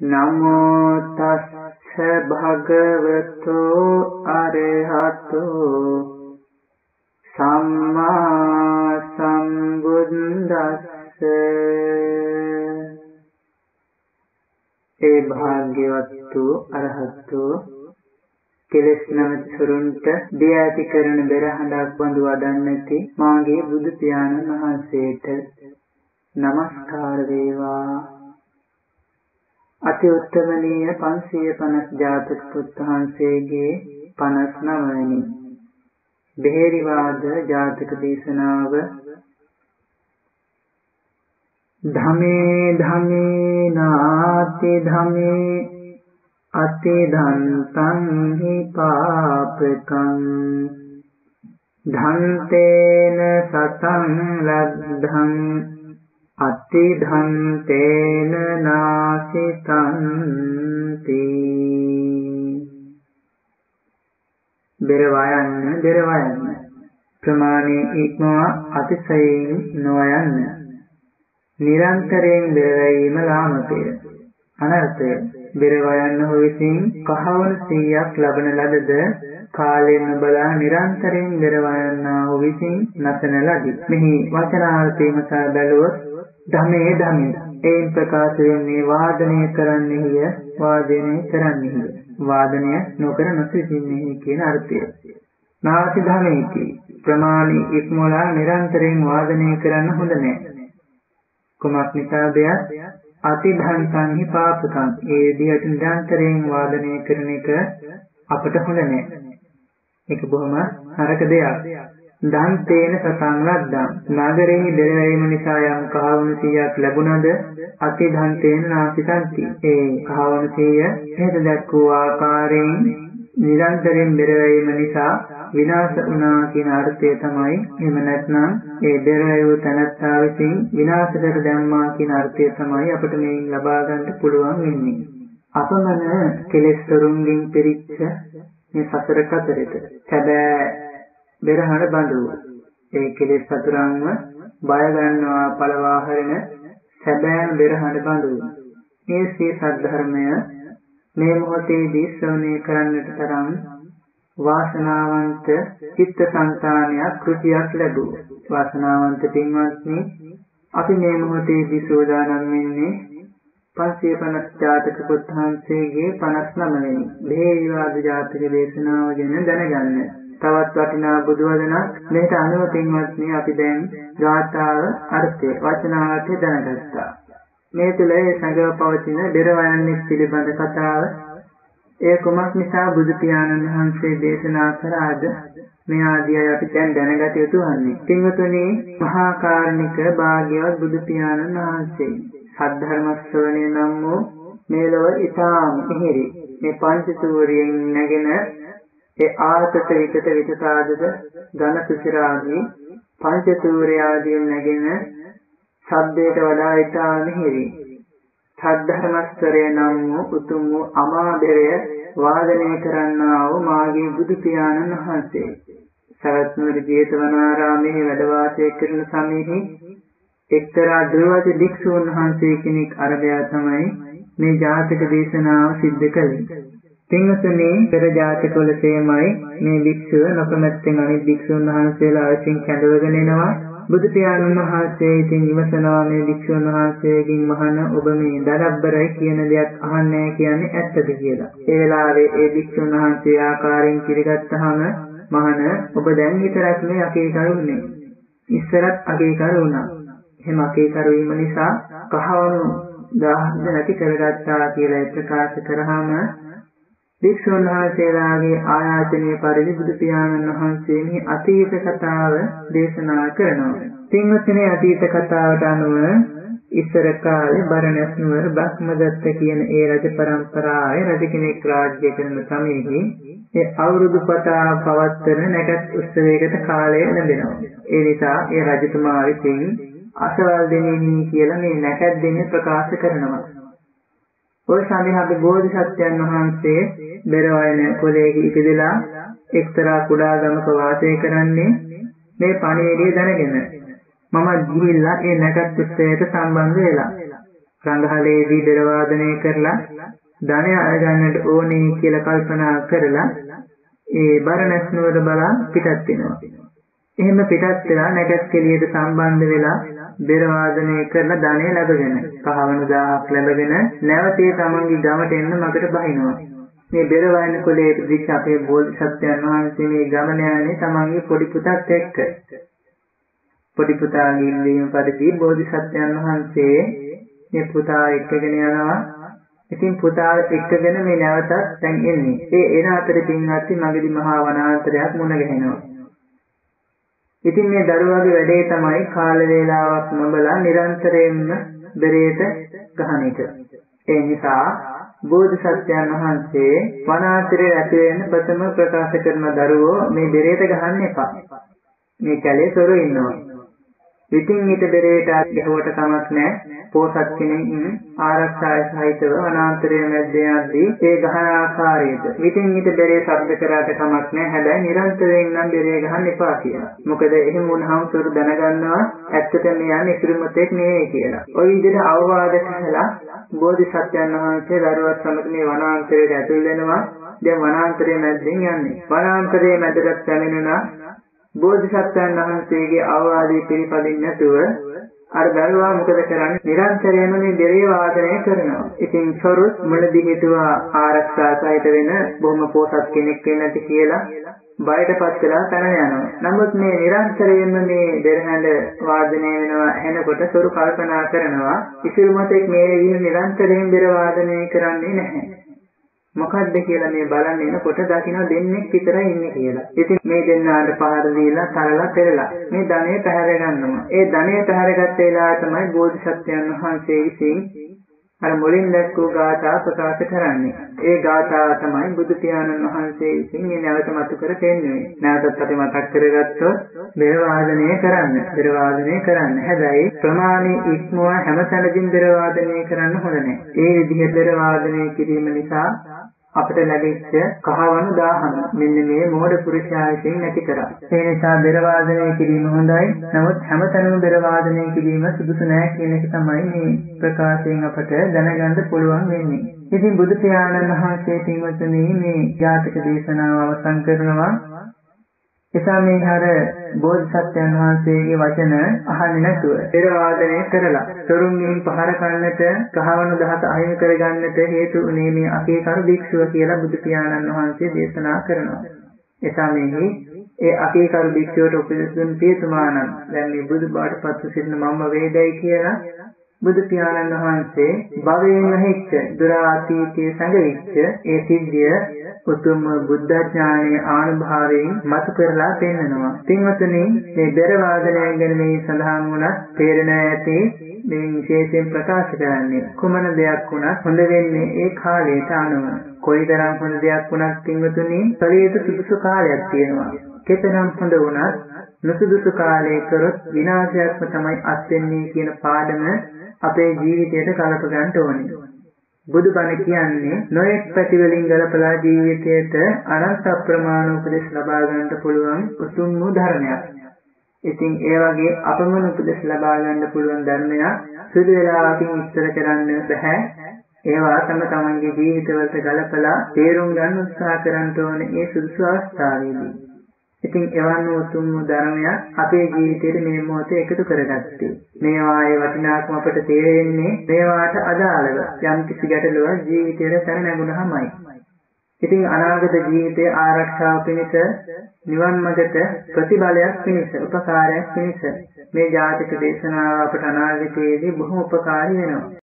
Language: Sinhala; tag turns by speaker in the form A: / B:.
A: නමෝ තස්ස භගවතු අරහතෝ සම්මා සම්බුද්දස්ස. ඒ භාග්‍යවත් වූ අරහතෝ කෙලෙස් නැමැති සුරුන්ට දිය ඇති කරන බෙරහඬක් වඳු වදන්නති මාගේ බුදු පියාණන් වහන්සේට නමස්කාර වේවා. අති උත්තමනීය 550 ජාතක පුත් වහන්සේගේ 59 වෙනි බෙහෙරිවාද ජාතක දේශනාව. ධමේ ධමේ නාති ධමේ අති ධන්තං හි පාපකං ධන්තේන සතං ලද්ධං අති ධන්තේන නාසිතන්ති. බෙරවයන්න ප්‍රමාණේ ඉක්මවා අතිශයින් නොයන්න. නිරන්තරයෙන් බෙරවීම ලාමකය අනර්ථය. බෙරවයන්න හෝ විසින් කහවණු 100ක් ලබන ලදද කාලයෙන් බලා නිරන්තරයෙන් බෙරවයන්නා හෝ විසින් නැසන ලදී. මෙහි වචනාර්ථය මත බැලුවොත් ධමේ ධමේ එයින් ප්‍රකාශ වෙන්නේ වාදනය කරන්නෙහිය වාදනය කරන්නෙහිය වාදනය නොකර නොසිටින්නෙහි කියන අර්ථය. නාති ධමේති ප්‍රමාණි ඉක්මෝලා නිරන්තරයෙන් වාදනය කරන්න හොඳ නැහැ. කුමක් නිසාද? අති ධන්තං හි පාපකං. ඒ විදිහට නිරන්තරයෙන් වාදනය කරන එක අපට හොඳ නැහැ. ඒක බොහොම නරක දෙයක්. ධන්තේන සතං ලද්දං. නගරෙහි බෙරවීම නිසා යම් කහවණු 100ක් ලැබුණද අති ධන්තේන නාසිතන්ති. ඒ කහවණු 100 හේත දක්වූ ආකාරයෙන් නිරන්තරයෙන් බෙරවීම නිසා විනාශ වුණා කියන අර්ථය තමයි. එහෙම නැත්නම් ඒ බෙරවූ තනත්තා විසින් විනාශ කර දැම්මා කියන අර්ථය තමයි අපිට මේන් ලබා ගන්න පුළුවන් වෙන්නේ. අපමණ කෙලෙස් වරුන්ගෙන් පිරිච්ච මේ සතර කතරෙට සැබෑ බෙරහඬ බඳු ඒ කෙලෙස් සතරන්ව බය ගන්නවා පළවා හරින සැබෑ බෙරහඬ බඳු මේ සිය සද්ධර්මය මේ මොහොතේදී ශ්‍රවණය කරන්නට තරම් වාසනාවන්ත චිත්තසංතානයක් කෘතියක් ලැබුවා. වාසනාවන්ත පින්වත්නි, අපි මේ මොහොතේදී සෝදානම් වෙන්නේ 550 ජාතක පුත් වහන්සේගේ 59 වෙනි බෙහෙවිවාද ජාතක දේශනාව ගැන දැනගන්න. තවත් වටිනා බුදු වදනක් මේට අනුව පින්වත්නි අපි දැන් ගාථාව අර්ථය වචනාර්ථය දැනගත්තා. මේ තුළ ඒ සංගව පවතින බෙරවයන්නේ පිළිබඳ කතාව. ඒ කුමක් නිසා බුදු පියාණන් වහන්සේ දේශනා කරාද? මේ ආදියයි අපි දැන් දැනගත යුතු වන්නේ. පින්වතුනි, මහා කාරුණික භාග්‍යවත් බුදු පියාණන් වහන්සේ සද්ධර්ම ශ්‍රවණය නම් වූ මේ ලොව ඊටාම ඉහිරි මේ පංච සූර්යයෙන් නැගෙන ඒ ආතත විතත විතතාදද ඝන සුචිරාදී පංච සූර්යාදීන් නැගෙන සබ්දයට වඩා ඊටාම ඉහිරි සද්ධර්මස්තරය නම් වූ උතුම් වූ අමාබෙරය වාදනය කරන්නා වූ මාගේ බුදු පියාණන් වහන්සේ සවැත් නුවර ජේතවනාරාමයේ වැඩ වාසය කරන සමයෙහි එක්තරා දුර්වච භික්ෂූන් වහන්සේ කෙනෙක් අරබයා තමයි මේ ජාතක දේශනාව සිද්ධ කළේ. පින්වතුනි, පෙර ජාතකවල තේමයි මේ භික්ෂුව නොකමැත්තෙන් අනිත් භික්ෂූන් වහන්සේලා විසින් කැඳවගෙන එනවා. බුදු පියාණන් වහන්සේ ඉතින් විමසනවා මේ භික්ෂුන් වහන්සේගෙන් මහණ ඔබ මේ දරබ්බරයි කියන දෙයක් අහන්නේ කියන්නේ ඇත්තද කියලා. ඒ වෙලාවේ ඒ භික්ෂුන් වහන්සේ ආකාරයෙන් පිළිගත්තාම මහණ ඔබ දැන් විතරක් මේ අකීකරුන්නේ. ඉස්සරත් අකීකරු වුණා. එහෙම අකීකරු වීම නිසා කහවණු 1000 නැති කරගත්තා කියලා ප්‍රකාශ කරාම භික්ෂුන් වහන්සේලාගේ ආයාචනීය පරිදි බුදු පියාණන් වහන්සේ මේ අතීත කතාව දේශනා කරනවා. පින්වත්නි, අතීත කතාවට අනුව ඉස්සර කාලේ බරණැස් නුවර බ්‍රහ්මදත්ත කියන ඒ රජ පරම්පරාවේ රජ කෙනෙක් රාජ්‍ය කරන සමයේදී ඒ අවුරුදු පතා පවත්වන නැකත් උත්සවයකට කාලය ලැබෙනවා. ඒ නිසා ඒ රජතුමා විසින් අසවල් දෙනෙනි කියලා මේ නැකත් දෙන්නේ ප්‍රකාශ කරනවා. ඔය සඳහාගේ බෝධිසත්වයන් වහන්සේ බෙරවයන කුලයේ ඉපදලා එක්තරා කුඩා ගමක වාසය කරන්නේ මේ පණිවිඩය දැනගෙන. මම ගිහිල්ලා ඒ නැකත් උත්සවයට සම්බන්ධ වෙලා රංගහලේදී බෙර වාදනය කරලා ධනය අරගන්නට ඕනේ කියලා කල්පනා කරලා ඒ බරණැස් නුවර බලා පිටත් වෙනවා. එහෙම පිටත් වෙලා නැගස් කෙලියට සම්බන්ධ වෙලා බෙර වාදනය කරලා ධනය ලැබගෙන කහවණු 1000ක් ලැබගෙන නැවතී තමන්ගේ ගමට එන්න මගට බහිනවා. මේ බෙර වයන කුලයේ පිටිච්ච අපේ බෝධිසත්වයන් වහන්සේ මේ ගමන යන්නේ තමන්ගේ පොඩි පුතත් එක්ක. පොඩි පුතාගේ ඉල්ලීම පරිදි බෝධිසත්වයන් වහන්සේ මේ පුතා එක්කගෙන යනවා. ඉතින් පුතා එක්කගෙන මේ නැවතත් දැන් එන්නේ. ඒ එන අතරේ පින්වත්නි මගදී මහා වනාන්තරයක් මුණ ගැහෙනවා. ඉතින් මේ දරුවාගේ වැඩේ තමයි කාල වේලාවක් නොබලා නිරන්තරයෙන්ම බෙරේට ගහන එක. ඒ නිසා බෝධිසත්වයන් වහන්සේ වනාන්තරයේ ඇති වෙන ප්‍රථම ප්‍රකාශ කරන දරුවෝ මේ බෙරේට ගහන්න එපා. මේ කැලේ සොරු ඉන්නවා. ඉතින් ඊට බෙරේට ගැහුවට කමක් නැහැ. පෝසත් කෙනෙක් ආරක්ෂා සහිතව වනාන්තරයේ මැද්දේ යද්දී ඒ ගහන ආකාරයට ඉතින් ඊට බෙරේ ශබ්ද කරාට කමක් නැහැ. හැබැයි නිරන්තරයෙන් නම් බෙරේ ගහන්න එපා කියලා. මොකද එහෙම වුණාම සොරු දැනගන්නවා ඇත්තටම මේ යන්නේ ඉතිරිමතෙක් නෙවෙයි කියලා. ওই විදිහට අවවාද කළා බෝධිසත්වයන් වහන්සේ දරුවත් සමග මේ වනාන්තරයට ඇතුල් වෙනවා. දැන් වනාන්තරයේ මැද්දෙන් යන්නේ. වනාන්තරයේ මැදට පැමිණුණා බෝධිසත්වයන් වහන්සේගේ අවවාදයේ පිළිපදින්න නැතුව අර දරුවා මොකද කරන්නේ? නිරන්තරයෙන්ම මේ බෙරේ වාදනය කරනවා. ඉතින් සොරුත් මුලදී හිතුවා ආරක්ෂා සහිත වෙන බොහොම පොසත් කෙනෙක් වෙන්නට කියලා බයටපත් වෙලා පැන යනවා. නමුත් මේ නිරන්තරයෙන්ම මේ බෙරහඬ වාදනය වෙනවා ඇහෙනකොට සොරු කල්පනා කරනවා ඉසිරුමතෙක් මේ විදිහ නිරන්තරයෙන් බෙර වාදනය කරන්නේ නැහැ. මොකද්ද කියලා මේ බලන්න එනකොට දකින්න දෙන්නෙක් විතරයි ඉන්නේ කියලා. ඉතින් මේ දෙන්නාට පහර දීලා තරලා පෙරලා මේ ධනෙ පැහැර ගන්නවා. ඒ ධනෙ පැහැරගත්ත වෙලාව තමයි බෝධිසත්වයන් වහන්සේ විසින් අර මුලින් දැක්වූ ගාථා ප්‍රකාශ කරන්නේ. ඒ ගාථාව තමයි බුදු පියාණන් වහන්සේ විසින් මේ නැවත මතු කර පෙන්වන්නේ. නැවතත් අපි මතක් කරගත්තොත් බෙර වාදනය කරන්න. හැබැයි ප්‍රමාණී ඉක්මව හැමතැනදීම බෙර වාදනය කරන්න හොඳ නැහැ. ඒ විදිහට බෙර වාදනය කිරීම නිසා අපිට ලැබෙච්ච කහවණු 1000 මෙන්න මේ මෝඩ පුරුෂයාගෙන් නැති කරා. ඒ නිසා බෙර වාදනය කිරීම හොඳයි. නමුත් හැමතැනම බෙර වාදනය කිරීම සුදුසු නැහැ කියන එක තමයි මේ ප්‍රකාශයෙන් අපට දැනගන්න පුළුවන් වෙන්නේ. ඉතින් බුදු පියාණන් වහන්සේ පින්වත්නි මේ ජාතක දේශනාව අවසන් කරනවා. එසා මේ හර බෝධිසත්වයන් වහන්සේගේ වචන අහන්නේ නැතුව බෙර වාදනය කරලා සොරුන්ගෙන් පහර කන්නට කහවණු 10 අහිමි කරගන්නට හේතු උනේ මේ අකීකරු භික්ෂුව කියලා බුදු පියාණන් වහන්සේ දේශනා කරනවා. එසා මේ ඒ අකීකරු භික්ෂුවට උපදෙස් දුන් පියතුමාණන් දැන් මේ බුදු බාට පත්ව සිටින මම වේදයි කියලා බුදු පියාණන් වහන්සේ භවයෙන් නැහිච්ච දුරාතීතයේ සංගවිච්ච ඒ සිද්ධිය උතුම් බුද්ධ ඥානයේ ආනුභාවයෙන් මතු කරලා පෙන්නනවා. පින්වතුනි මේ බෙර වාදනය ගැන මේ සඳහන් වුණත් තේරෙන ඇති මේ විශේෂයෙන් ප්‍රකාශ කරන්නේ කුමන දෙයක් වුණත් හොඳ වෙන්නේ ඒ කාලයට අනුව. කොයිතරම් හොඳ දෙයක් වුණත් පින්වතුනි කලියට සුදුසු කාලයක් තියෙනවා. කෙතරම් හොඳ වුණත් නුසුදුසු කාලයේ කරොත් විනාශයක්ම තමයි අත් වෙන්නේ කියන පාඩම අපේ ජීවිතයට කලප ගන්න ඕනේ. බුදුබණ කියන්නේ නොයෙක් පැතිවලින් ගලපලා ජීවිතයට අනන්ත අප්‍රමාණ උපදෙස් ලබා ගන්නට පුළුවන් උතුම් වූ ධර්මයක්. ඉතින් ඒ වගේ අපමණ උපදෙස් ලබා ගන්න පුළුවන් ධර්මයක් සුදු වේලාවකින් විස්තර කරන්න බෑ. ඒවා තමන්ගේ ජීවිතවලට ගලපලා තේරුම් ගන්න උත්සාහ කරන්න ඕනේ ඒ සුදුසු අවස්ථාවේදී. ඉතින් එවන් උතුම් ධර්මයක් අපේ ජීවිතයේ මේ මොහොතේ එකතු කරගත්තේ. මේවායේ වටිනාකම අපට තේරෙන්නේ මේවාට අදාළව යම් කිසි ගැටලුවක් ජීවිතේට පැන නැගුණාමයි. ඉතින් අනාගත ජීවිතයේ ආරක්ෂාව පිණිස නිවන් මාර්ගයට ප්‍රතිබලයක් පිණිස උපකාරයක් පිණිස මේ ජාතික දේශනාව අපට අනාගතයේදී බොහොම උපකාරී වෙනවා.